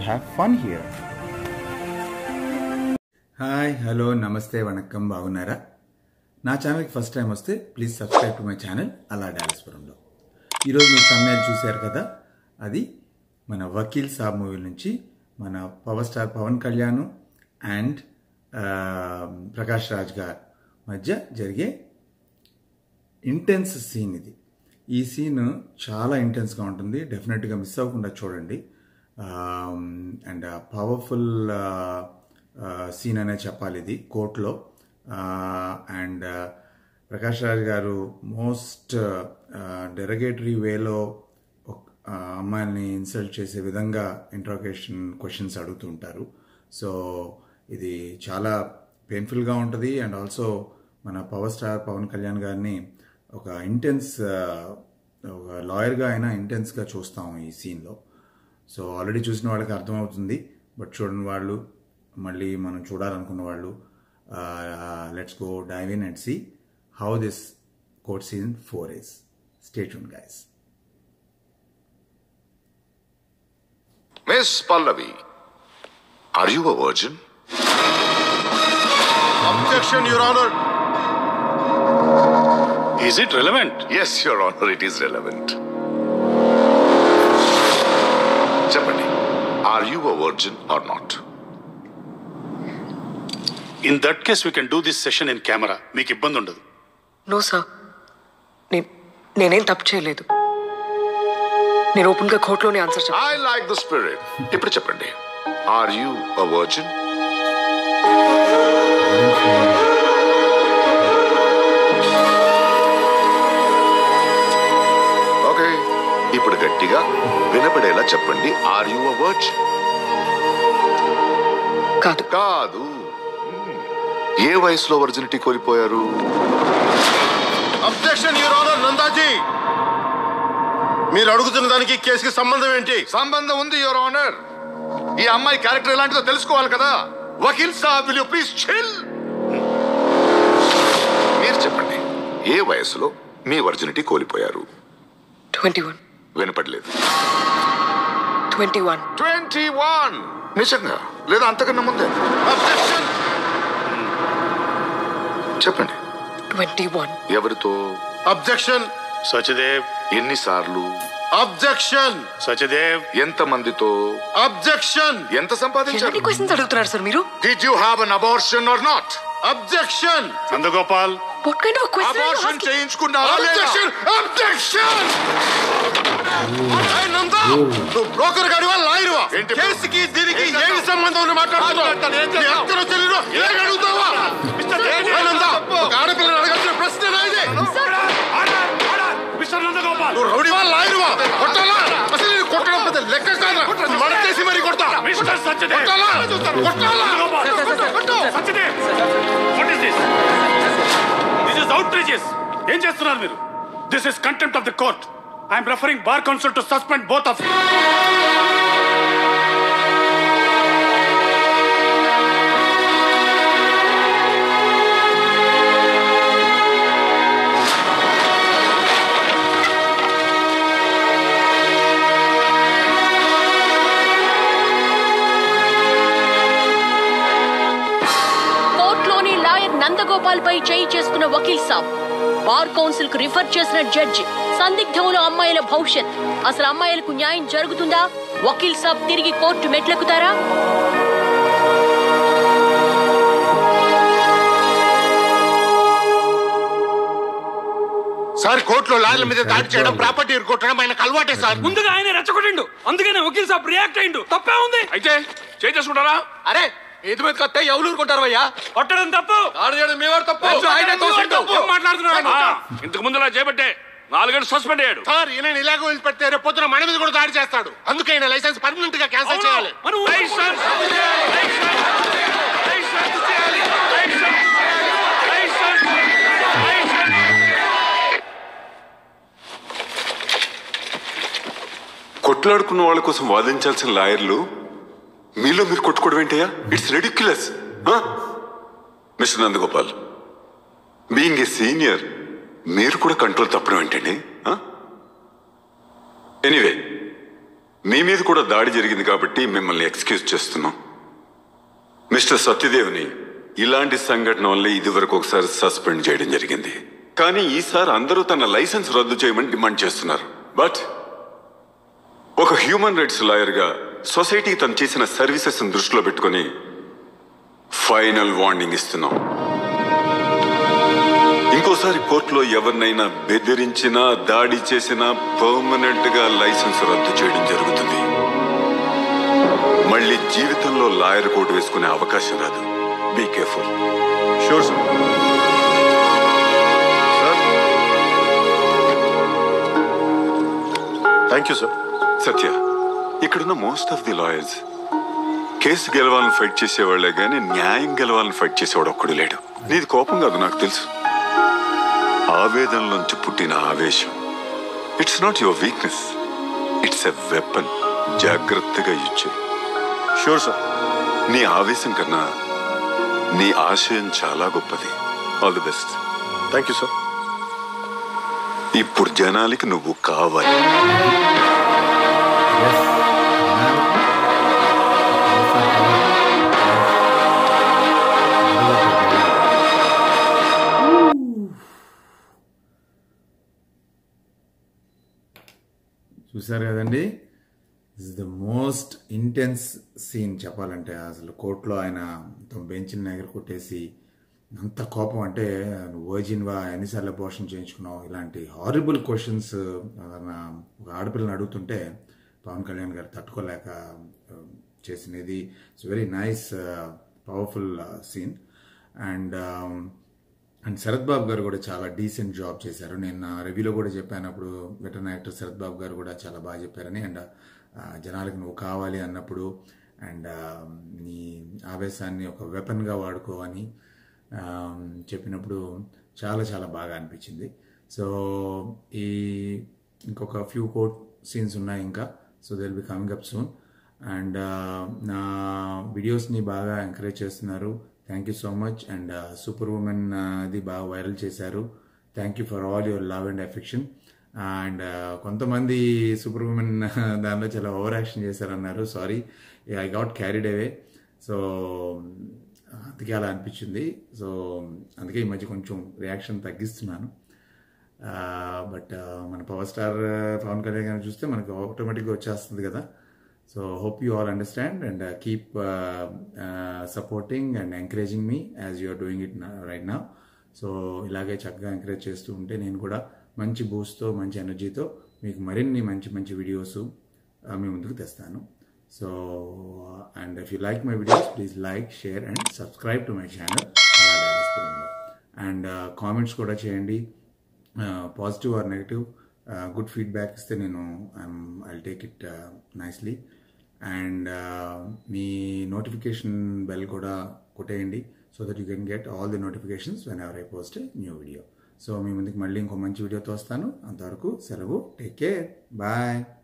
have fun here. Hi, hello, namaste, vanakkam, bagunnara. నా ఛానల్కి first time వస్తే please subscribe to my channel అలా డాలస్పురంలో. ఈరోజు మీరు thumbnail చూశారు కదా, అది మన వకీల్ సాబ్ మూవీ నుంచి మన power star Pawan Kalyan and Prakash Raj గారి మధ్య జరిగే ఇంటెన్స్ సీన్ ఇది. ఈ సీన్ చాలా ఇంటెన్స్గా ఉంటుంది, డెఫినెట్గా మిస్ అవ్వకుండా చూడండి. అండ్ పవర్ఫుల్ సీన్ అనే చెప్పాలి ఇది కోర్టులో. అండ్ ప్రకాష్ రాజ్ గారు మోస్ట్ డెరగేటరీ వేలో అమ్మాయిల్ని ఇన్సల్ట్ చేసే విధంగా ఇంట్రాగేషన్ క్వశ్చన్స్ అడుగుతుంటారు. సో ఇది చాలా పెయిన్ఫుల్గా ఉంటుంది. అండ్ ఆల్సో మన పవర్ స్టార్ పవన్ కళ్యాణ్ గారిని ఒక ఇంటెన్స్ ఒక లాయర్గా అయినా ఇంటెన్స్గా చూస్తాం ఈ సీన్లో. సో ఆల్రెడీ చూసిన వాళ్ళకి అర్థమవుతుంది, బట్ చూడని వాళ్ళు, మళ్ళీ మనం చూడాలనుకున్న వాళ్ళు, let's go dive in and see how this court scene 4 is. Stay tuned, guys. Miss Pallavi, are you a virgin? Objection, Your Honor. Is it relevant? Yes, Your Honor, it is relevant. Chapani, are you a virgin or not? In that case, we can do this session in camera. మీకు ఇబ్బంది ఉండదు. No sir, నేనేం తప్పు చేయలేదు. నేను ఓపెన్గా కోర్టులోనే answer చెప్పాను. I like the spirit. ఇప్పుడు చెప్పండి, are you a virgin? Okay, ఇప్పుడు గట్టిగా వినపడేలా చెప్పండి, are you a virgin? కాదు. కాదు. ఏ వయసులో వర్జినిటీ కోల్పోయారు? Objection, your honour. నందాజీ, మీరు అడుగుతున్న దానికి కేసుకి సంబంధం ఏంటి? సంబంధం ఉంది యువర్ ఆనర్. ఈ అమ్మాయి క్యారెక్టర్ ఎలాంటిదో తెలుసుకోవాలి కదా. Vakeel Saab, will you please chill? మీరు చెప్పండి, ఏ వయసులో మీ వర్జినిటీ కోల్పోయారు? 21. వినపడలేదు. 21. 21. నిజంగా లేదా అంతకన్నా ముందే? అబ్జెక్షన్. చెప్పండి. 21. ఎవరితో? అబ్జెక్షన్. సచదేవ్. ఎన్నిసార్లు? అబ్జెక్షన్. సచదేవ్. ఎంత మందితో? అబ్జెక్షన్. ఎంత సంపాదించారు? ఎన్ని క్వశ్చన్స్ అడుగుతున్నారు సార్ మీరు? Did you have an abortion or not? Objection. Nandagopal. What kind of question are you abortion asking? చేయించుకున్నారా? అబ్జెక్షన్. అబ్జెక్షన్. ఏయ్ నందా, నువ్వు బ్రోకర్ గాడివా లాయర్వా? ఏంటి? కేసుకి దీనికి ఏమి సంబంధం ఉంది మాట్లాడుతున్నావు? నీ అక్కను చెల్లినో ఏం అడుగుతావా? ఏయ్ నందా, ఒక ఆడపిల్లని అడగాల్సిన ప్రశ్న నాది. మిస్టర్ నందగోపాల్. నువ్వు రౌడీవా లాయర్వా? కొట్టాలా? అసలు నేను కొట్టడం పెద్ద లెక్క కాదా? మడతేసి మరి కొడతా. మిస్టర్ సచదేవ్. కొట్టాలా? కొట్టాలా? కొట్టు. Sachdev. What is this? This is outrageous. ఏం చేస్తున్నారు మీరు? This is contempt of the court. I am referring bar council to suspend both of you. కోర్టులోని లాయర్ నందగోపాల్ పై చేయి చేసుకున్న వకీల్ సాబ్, బార్ కౌన్సిల్ కు రిఫర్ చేసిన జడ్జి, సందిగ్ధంలో అమ్మాయిల భవిష్యత్. అసలు అమ్మాయిలకు న్యాయం జరుగుతుందా? వకీల్ సాబ్ తిరిగి కోర్టు మెట్లెక్కుతారా? సార్, కోర్టులో లాయర్ల మీద దాడి చేయడం, ప్రాపర్టీ కొట్టడం ఆయనకు అలవాటే సార్. ముందుగా ఆయన రెచ్చగొట్టిండు, అందుకనే వకీల్ సాబ్ రియాక్ట్ అయిండు. తప్పే ఉంది. అయితే చేసుకుంటారా? అరే, ఇది మీద కత్తే ఎవరు ఊరుకుంటారు అయ్యా? కొట్టడం తప్పు, దాడి చేయడం మేవాడు తప్పు. ఆయనే తోసిండు. ఏం మాట్లాడుతున్నాడు? ఇంతకు ముందులా చేపట్టే 4 గంటలు సస్పెండ్ అయ్యాడు. సార్, ఈయన ఇలాగ వదిలిపెడితే రేపు పొద్దున మన మీద కూడా దాడి చేస్తాడు. అందుకే ఆయన లైసెన్స్ పర్మనెంట్ గా క్యాన్సిల్ చేయాలి. కొట్లాడుకున్న వాళ్ళ కోసం వాదించాల్సిన లాయర్లు మీలో మీరు కొట్టుకోవడం ఏంటయ్యా? It's ridiculous. Mister Nandagopal, being a senior మీరు కూడా కంట్రోల్ తప్పడం ఏంటండి? ఎనీవే, మీ మీద కూడా దాడి జరిగింది కాబట్టి మిమ్మల్ని ఎక్స్క్యూజ్ చేస్తున్నాం. మిస్టర్ సత్యదేవ్ని ఇలాంటి సంఘటన వల్ల ఇదివరకు ఒకసారి సస్పెండ్ చేయడం జరిగింది. కానీ ఈసారి అందరూ తన లైసెన్స్ రద్దు చేయమని డిమాండ్ చేస్తున్నారు. బట్ ఒక హ్యూమన్ రైట్స్ లాయర్గా సొసైటీకి తను చేసిన సర్వీసెస్ దృష్టిలో పెట్టుకొని ఫైనల్ వార్నింగ్ ఇస్తున్నాం. ఇంకోసారి కోర్టులో ఎవరినైనా బెదిరించినా దాడి చేసినా పర్మనెంట్ గా లైసెన్స్ రద్దు చేయడం జరుగుతుంది. మళ్ళీ జీవితంలో లాయర్ కోట్ వేసుకునే అవకాశం రాదు. Be careful. Sure sir. Thank you sir. Satya, ఇక్కడున్న most of the lawyers case గెలవాలని ఫైట్ చేసేవాళ్లే గానీ న్యాయం గెలవాలని ఫైట్ చేసేవాడు ఒక్కడు లేడు. నీది కోపం కాదు, నాకు తెలుసు. ఆవేదనలోంచి పుట్టిన ఆవేశం. It's not your weakness, it's a weapon. జాగ్రత్తగా యూజ్ చేయి. Sure sir. నీ ఆవేశం కన్నా నీ ఆశయం చాలా గొప్పది. All the best. Thank you sir. ఇప్పుడు జనాలకి నువ్వు కావాలి. చూసారు కదండి, this is the most intense scene చెప్పాలంటే. అసలు కోర్టులో ఆయన బెంచ్ని ఎగర కొట్టేసి అంత కోపం, అంటే వర్జిన్వా, ఎన్నిసార్లు అబార్షన్ చేయించుకున్నావు, ఇలాంటి హారిబుల్ క్వశ్చన్స్ ఒక ఆడపిల్లని అడుగుతుంటే పవన్ కళ్యాణ్ గారు తట్టుకోలేక చేసినది. It's very nice powerful scene. And Sharath Babu గారు కూడా చాలా డీసెంట్ జాబ్ చేశారు. నేను నా రివ్యూలో కూడా చెప్పాను, అప్పుడు వెటరన్ యాక్టర్ శరత్ బాబు గారు కూడా చాలా బాగా చెప్పారని. అండ్ జనాలకు నువ్వు కావాలి అన్నప్పుడు అండ్ నీ ఆవేశాన్ని ఒక వెపన్గా వాడుకోవని చెప్పినప్పుడు చాలా చాలా బాగా అనిపించింది. సో ఈ ఇంకొక ఫ్యూ కోట్ సీన్స్ ఉన్నాయి ఇంకా. So they will be coming up soon. And నా వీడియోస్ని బాగా ఎంకరేజ్ చేస్తున్నారు. Thank you so much. And super woman అది బాగా వైరల్ చేశారు. Thank you for all your love and affection. And కొంతమంది సూపర్ ఉమెన్ దానిలో చాలా ఓవర్ యాక్షన్ చేశారన్నారు. Sorry, I got carried away. So అందుకే అలా అనిపించింది. సో అందుకే ఈ మధ్య కొంచెం రియాక్షన్ తగ్గిస్తున్నాను. బట్ మన పవర్ స్టార్ పవన్ కళ్యాణ్ గారిని చూస్తే మనకు ఆటోమేటిక్గా వచ్చేస్తుంది కదా. So hope you all understand and keep supporting and encouraging me as you are doing it right now. So ఇలాగే చక్కగా ఎంకరేజ్ చేస్తూ ఉంటే నేను కూడా మంచి బూస్ట్తో, మంచి ఎనర్జీతో మీకు మరిన్ని మంచి మంచి వీడియోస్ మీ ముందుకు తెస్తాను. So and if you like my videos please like, share and subscribe to my channel. And comments కూడా చేయండి, positive or negative. Good feedback ఇస్తే నేను ఐ టేక్ ఇట్ నైస్లీ. అండ్ మీ నోటిఫికేషన్ బెల్ కూడా కొట్టేయండి so that you can get all the notifications whenever I post a new video. So మీ ముందుకు మళ్ళీ ఇంకో మంచి వీడియోతో వస్తాను. అంతవరకు సెలవు. Take care. బాయ్.